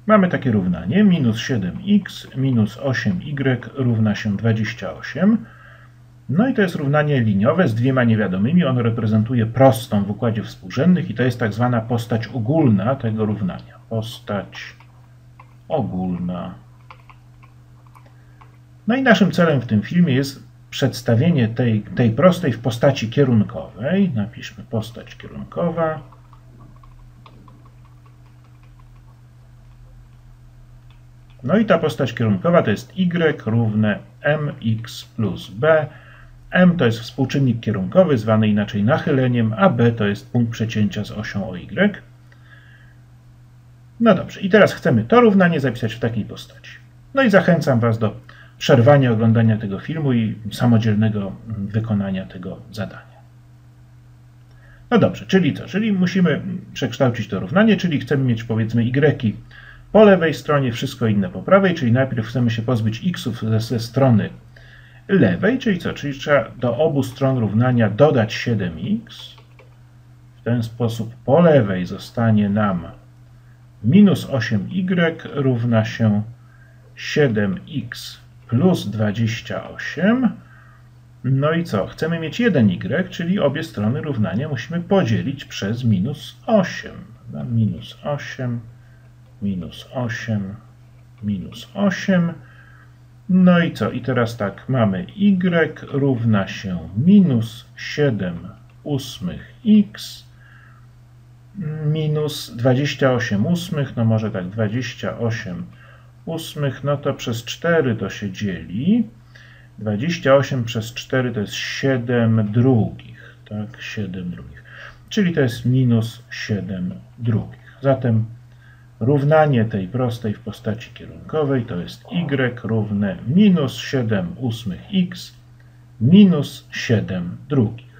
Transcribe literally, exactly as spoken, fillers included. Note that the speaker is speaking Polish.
Mamy takie równanie, minus siedem x minus osiem y równa się dwadzieścia osiem. No i to jest równanie liniowe z dwiema niewiadomymi. Ono reprezentuje prostą w układzie współrzędnych i to jest tak zwana postać ogólna tego równania. Postać ogólna. No i naszym celem w tym filmie jest przedstawienie tej, tej prostej w postaci kierunkowej. Napiszmy postać kierunkowa. No i ta postać kierunkowa to jest y równe mx plus b. M to jest współczynnik kierunkowy, zwany inaczej nachyleniem, a b to jest punkt przecięcia z osią o y. No dobrze, i teraz chcemy to równanie zapisać w takiej postaci. No i zachęcam Was do przerwania oglądania tego filmu i samodzielnego wykonania tego zadania. No dobrze, czyli co? Czyli musimy przekształcić to równanie, czyli chcemy mieć powiedzmy y po lewej stronie, wszystko inne po prawej, czyli najpierw chcemy się pozbyć x'ów ze, ze strony lewej, czyli co? Czyli trzeba do obu stron równania dodać siedem x. W ten sposób po lewej zostanie nam minus osiem y równa się siedem x plus dwadzieścia osiem. No i co? Chcemy mieć jeden y, czyli obie strony równania musimy podzielić przez minus osiem. Minus osiem, minus osiem, minus osiem. No i co? I teraz tak, mamy y równa się minus siedem ósmych x minus dwadzieścia osiem ósmych, no może tak, dwadzieścia osiem ósmych, no to przez cztery to się dzieli. dwadzieścia osiem przez cztery to jest siedem drugich, tak, siedem drugich. Czyli to jest minus siedem drugich. Zatem równanie tej prostej w postaci kierunkowej to jest y równe minus siedem ósmych x minus siedem drugich.